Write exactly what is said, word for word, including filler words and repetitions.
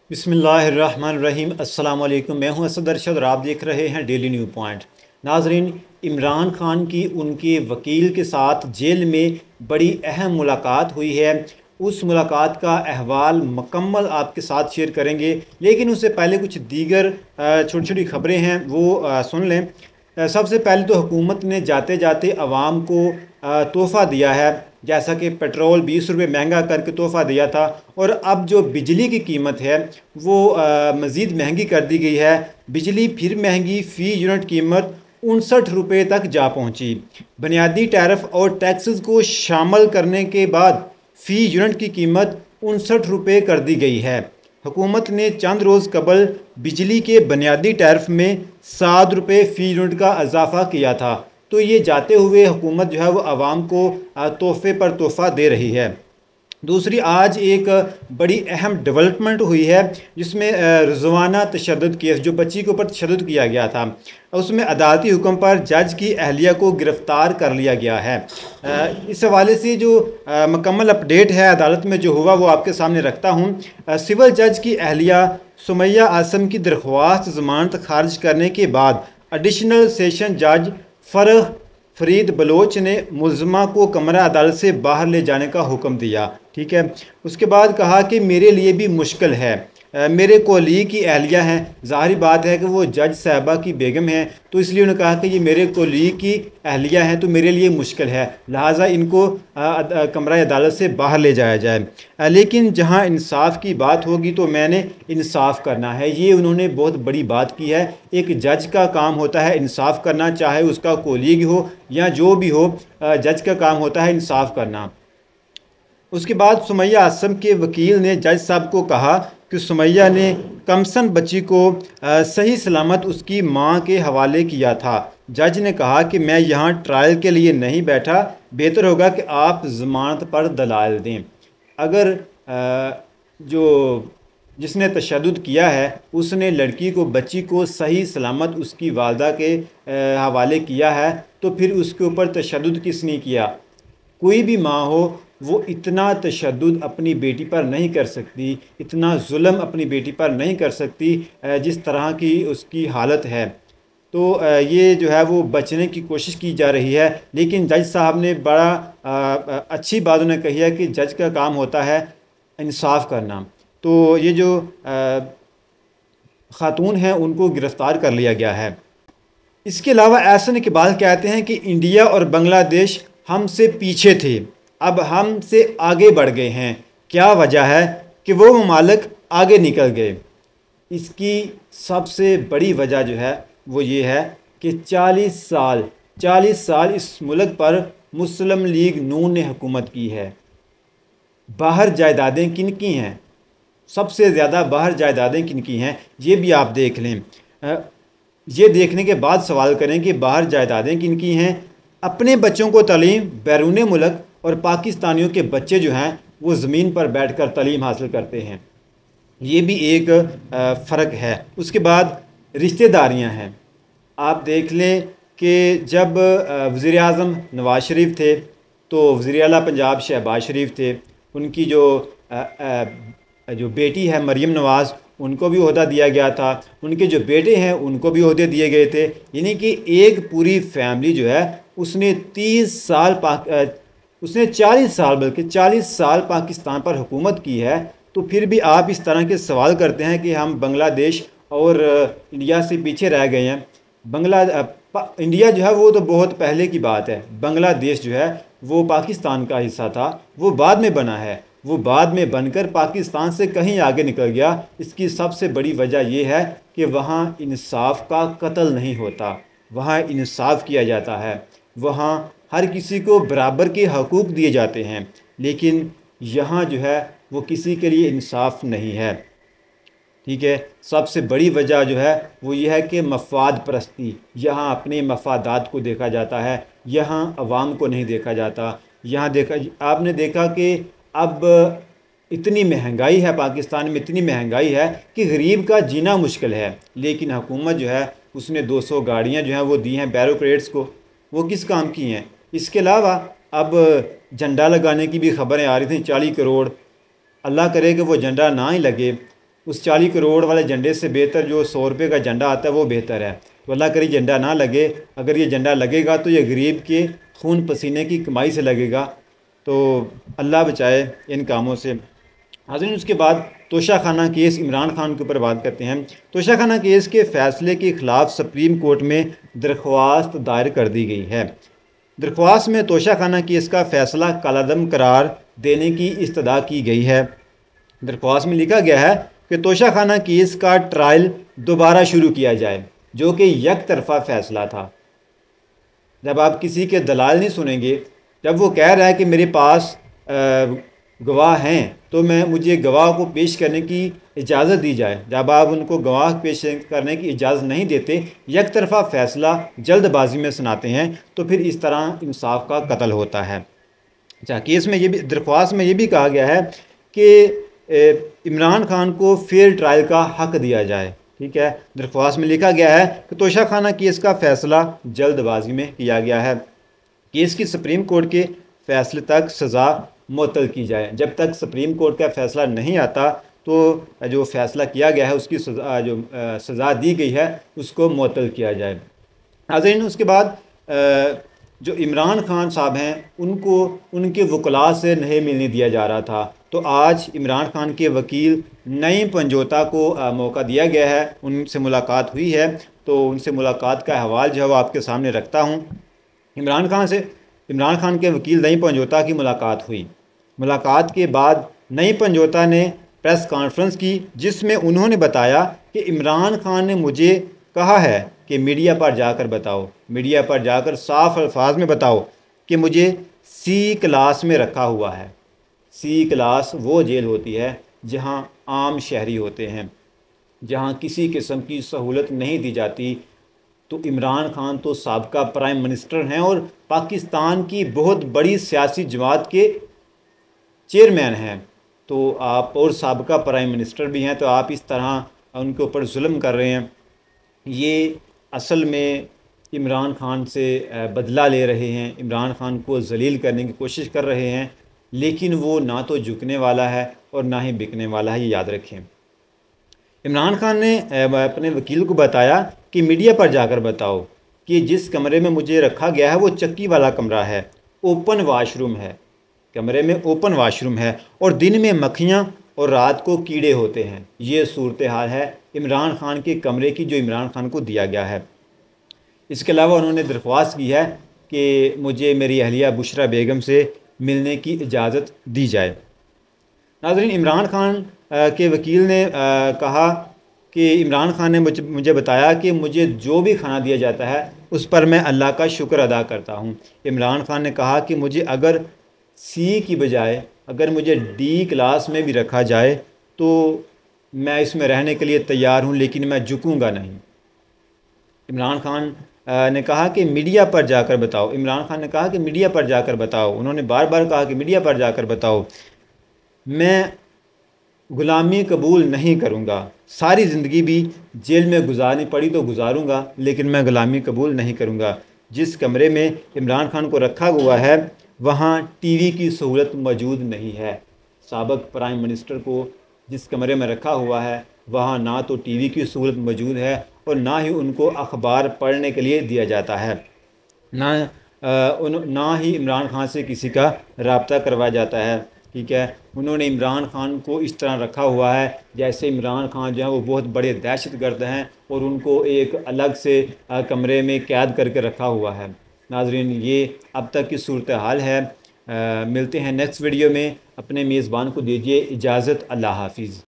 बिस्मिल्लाहिर्रहमानिर्रहीम। अस्सलाम वालेकुम। मैं हूं असद अरशद और आप देख रहे हैं डेली न्यू पॉइंट। नाजरीन, इमरान खान की उनके वकील के साथ जेल में बड़ी अहम मुलाकात हुई है। उस मुलाकात का अहवाल मुकम्मल आपके साथ शेयर करेंगे, लेकिन उससे पहले कुछ दीगर छोटी छोटी खबरें हैं वो आ, सुन लें। अ, सबसे पहले तो हुकूमत ने जाते जाते आवाम को तोहफ़ा दिया है, जैसा कि पेट्रोल बीस रुपये महंगा करके तोहफ़ा दिया था, और अब जो बिजली की कीमत है वो मज़ीद महंगी कर दी गई है। बिजली फिर महंगी, फ़ी यूनिट कीमत उनसठ रुपये तक जा पहुंची। बुनियादी टैरिफ और टैक्सेस को शामिल करने के बाद फ़ी यूनिट की कीमत उनसठ रुपये कर दी गई है। हुकूमत ने चंद रोज़ कबल बिजली के बुनियादी टैरिफ में सात रुपये फ़ी यूनिट का इजाफा किया था। तो ये जाते हुए हुकूमत जो है वो आवाम को तोहफ़े पर तोहफ़ा दे रही है। दूसरी, आज एक बड़ी अहम डेवलपमेंट हुई है जिसमें रिजवाना तशद्दुद केस, जो बच्ची के ऊपर तशद्दुद किया गया था, उसमें अदालती हुक्म पर जज की अहलिया को गिरफ़्तार कर लिया गया है। इस हवाले से जो मुकम्मल अपडेट है अदालत में जो हुआ वो आपके सामने रखता हूँ। सिविल जज की अहलिया सुमैया आसम की दरख्वास्त ज़मानत खारिज करने के बाद एडिशनल सेशन जज फ़रह फरीद बलोच ने मुल्ज़मा को कमरा अदालत से बाहर ले जाने का हुक्म दिया। ठीक है। उसके बाद कहा कि मेरे लिए भी मुश्किल है, मेरे कोलीग की अहलिया हैं, ज़ाहिर बात है कि वो जज साहबा की बेगम हैं, तो इसलिए उन्होंने कहा कि ये मेरे कोलीग की अहलिया हैं तो मेरे लिए मुश्किल है, लिहाजा इनको कमरा अदालत से बाहर ले जाया जाए। आ, लेकिन जहां इंसाफ की बात होगी तो मैंने इंसाफ करना है। ये उन्होंने बहुत बड़ी बात की है। एक जज का काम होता है इंसाफ करना, चाहे उसका कोलीग हो या जो भी हो, जज का काम होता है इंसाफ करना। उसके बाद सुमैया आसम के वकील ने जज साहब को कहा कि सुमैया ने कमसन बच्ची को सही सलामत उसकी मां के हवाले किया था। जज ने कहा कि मैं यहां ट्रायल के लिए नहीं बैठा, बेहतर होगा कि आप ज़मानत पर दलाल दें। अगर जो जिसने तशद्दुद किया है उसने लड़की को, बच्ची को सही सलामत उसकी वालदा के हवाले किया है, तो फिर उसके ऊपर तशद्दुद किसने किया? कोई भी माँ हो वो इतना तशद्दुद अपनी बेटी पर नहीं कर सकती, इतना जुल्म अपनी बेटी पर नहीं कर सकती जिस तरह की उसकी हालत है। तो ये जो है वो बचने की कोशिश की जा रही है। लेकिन जज साहब ने बड़ा अच्छी बात उन्हें कही है कि जज का काम होता है इंसाफ करना। तो ये जो ख़ातून हैं उनको गिरफ़्तार कर लिया गया है। इसके अलावा एहसन इकबाल कहते हैं कि इंडिया और बांग्लादेश हमसे पीछे थे, अब हमसे आगे बढ़ गए हैं। क्या वजह है कि वो ममालिक आगे निकल गए? इसकी सबसे बड़ी वजह जो है वो ये है कि चालीस साल चालीस साल इस मुल्क पर मुस्लिम लीग नून ने हुकूमत की है। बाहर जायदादें किन की हैं? सबसे ज़्यादा बाहर जायदादें किन की हैं ये भी आप देख लें। ये देखने के बाद सवाल करें कि बाहर जायदादें किन की हैं। अपने बच्चों को तालीम बैरून मुल्क, और पाकिस्तानियों के बच्चे जो हैं वो ज़मीन पर बैठकर तालीम हासिल करते हैं। ये भी एक फ़र्क है। उसके बाद रिश्तेदारियां हैं। आप देख लें कि जब वज़ीर आज़म नवाज़ शरीफ थे तो वज़ीर आला पंजाब शहबाज शरीफ थे, उनकी जो आ, आ, जो बेटी है मरीम नवाज़ उनको भी ओहदा दिया गया था, उनके जो बेटे हैं उनको भी ओहदे दिए गए थे। यानी कि एक पूरी फैमिली जो है उसने तीस साल पाक उसने चालीस साल बल्कि चालीस साल पाकिस्तान पर हुकूमत की है। तो फिर भी आप इस तरह के सवाल करते हैं कि हम बांग्लादेश और इंडिया से पीछे रह गए हैं। बांग्ला इंडिया जो है वो तो बहुत पहले की बात है, बांग्लादेश जो है वो पाकिस्तान का हिस्सा था, वो बाद में बना है, वो बाद में बनकर पाकिस्तान से कहीं आगे निकल गया। इसकी सबसे बड़ी वजह यह है कि वहाँ इंसाफ का कत्ल नहीं होता, वहाँ इंसाफ किया जाता है, वहाँ हर किसी को बराबर के हकूक़ दिए जाते हैं। लेकिन यहाँ जो है वो किसी के लिए इंसाफ नहीं है। ठीक है। सबसे बड़ी वजह जो है वो ये है कि मफाद परस्ती, यहाँ अपने मफादात को देखा जाता है, यहाँ अवाम को नहीं देखा जाता। यहाँ देखा आपने देखा कि अब इतनी महंगाई है, पाकिस्तान में इतनी महंगाई है कि गरीब का जीना मुश्किल है, लेकिन हुकूमत जो है उसने दो सौ गाड़ियाँ जो हैं वो दी हैं बैरोक्रेट्स को। वो किस काम की हैं? इसके अलावा अब झंडा लगाने की भी खबरें आ रही थी, चालीस करोड़। अल्लाह करे कि वो झंडा ना ही लगे। उस चालीस करोड़ वाले झंडे से बेहतर जो सौ रुपये का झंडा आता है वो बेहतर है। तो अल्लाह करे झंडा ना लगे, अगर ये झंडा लगेगा तो ये गरीब के खून पसीने की कमाई से लगेगा। तो अल्लाह बचाए इन कामों से। हाज़रीन, उसके बाद तोशाखाना केस इमरान खान के ऊपर बात करते हैं। तोशाखाना केस के फ़ैसले के ख़िलाफ़ सुप्रीम कोर्ट में दरख्वास्त दायर कर दी गई है। दरख्वास्त में तोशाखाना केस का फ़ैसला कालादम करार देने की इस्तदा की गई है। दरख्वास्त में लिखा गया है कि तोशाखाना केस का ट्रायल दोबारा शुरू किया जाए, जो कि एक तरफ़ा फ़ैसला था। जब आप किसी के दलाल नहीं सुनेंगे, जब वो कह रहा है कि मेरे पास गवाह हैं तो मैं मुझे गवाह को पेश करने की इजाज़त दी जाए, जब आप उनको गवाह पेश करने की इजाज़त नहीं देते, एक तरफ़ा फ़ैसला जल्दबाजी में सुनाते हैं, तो फिर इस तरह इंसाफ का कत्ल होता है। अच्छा, केस में ये भी, दरख्वास्त में ये भी कहा गया है कि इमरान खान को फेयर ट्रायल का हक़ दिया जाए। ठीक है, दरख्वास्त में लिखा गया है कि तोशाखाना केस का फ़ैसला जल्दबाजी में किया गया है। केस की सुप्रीम कोर्ट के फ़ैसले तक सज़ा मुअत्तल की जाए। जब तक सुप्रीम कोर्ट का फ़ैसला नहीं आता तो जो फ़ैसला किया गया है उसकी सज़ा, जो सज़ा दी गई है उसको मुअत्तल किया जाए। नाज़रीन, उसके बाद जो इमरान खान साहब हैं उनको उनके वकला से नहीं मिलने दिया जा रहा था, तो आज इमरान खान के वकील नईम पंजोता को मौका दिया गया है, उनसे मुलाकात हुई है। तो उनसे मुलाकात का अहवाल जो है वो आपके सामने रखता हूँ। इमरान खान से इमरान खान के वकील नईम पंजोता की मुलाकात हुई। मुलाकात के बाद नईम पंजोता ने प्रेस कॉन्फ्रेंस की, जिसमें उन्होंने बताया कि इमरान खान ने मुझे कहा है कि मीडिया पर जाकर बताओ, मीडिया पर जाकर साफ अल्फाज में बताओ कि मुझे सी क्लास में रखा हुआ है। सी क्लास वो जेल होती है जहां आम शहरी होते हैं, जहां किसी किस्म की सहूलत नहीं दी जाती। तो इमरान खान तो साबका प्राइम मिनिस्टर हैं और पाकिस्तान की बहुत बड़ी सियासी जमात के चेयरमैन हैं, तो आप और साबका प्राइम मिनिस्टर भी हैं, तो आप इस तरह उनके ऊपर जुल्म कर रहे हैं। ये असल में इमरान खान से बदला ले रहे हैं, इमरान खान को जलील करने की कोशिश कर रहे हैं, लेकिन वो ना तो झुकने वाला है और ना ही बिकने वाला है, ये याद रखें। इमरान खान ने अपने वकील को बताया कि मीडिया पर जाकर बताओ कि जिस कमरे में मुझे रखा गया है वो चक्की वाला कमरा है, ओपन वाशरूम है, कमरे में ओपन वाशरूम है और दिन में मक्खियाँ और रात को कीड़े होते हैं। ये सूरत हाल है इमरान खान के कमरे की जो इमरान खान को दिया गया है। इसके अलावा उन्होंने दरख्वास्त की है कि मुझे मेरी अहलिया बुशरा बेगम से मिलने की इजाज़त दी जाए। नाज़रीन, इमरान खान के वकील ने कहा कि इमरान खान ने मुझे मुझे बताया कि मुझे जो भी खाना दिया जाता है उस पर मैं अल्लाह का शुक्र अदा करता हूँ। इमरान खान ने कहा कि मुझे अगर सी की बजाय अगर मुझे डी क्लास में भी रखा जाए तो मैं इसमें रहने के लिए तैयार हूँ, लेकिन मैं झुकूँगा नहीं। इमरान खान ने कहा कि मीडिया पर जाकर बताओ इमरान खान ने कहा कि मीडिया पर जाकर बताओ उन्होंने बार बार कहा कि मीडिया पर जाकर बताओ। मैं ग़ुलामी कबूल नहीं करूँगा, सारी ज़िंदगी भी जेल में गुजारनी पड़ी तो गुजारूँगा, लेकिन मैं ग़ुलामी कबूल नहीं करूँगा। जिस कमरे में इमरान खान को रखा हुआ है वहाँ टीवी की सहूलत मौजूद नहीं है। साबिक़ प्राइम मिनिस्टर को जिस कमरे में रखा हुआ है वहाँ ना तो टीवी की सहूलत मौजूद है और ना ही उनको अखबार पढ़ने के लिए दिया जाता है, ना उन ना ही इमरान खान से किसी का रब्ता करवाया जाता है। ठीक है, उन्होंने इमरान खान को इस तरह रखा हुआ है जैसे इमरान खान जो है वो बहुत बड़े दहशतगर्द हैं और उनको एक अलग से कमरे में कैद करके रखा हुआ है। नाज़रीन, ये अब तक की सूरत हाल है। आ, मिलते हैं नेक्स्ट वीडियो में। अपने मेज़बान को दीजिए इजाज़त। अल्लाह हाफिज़।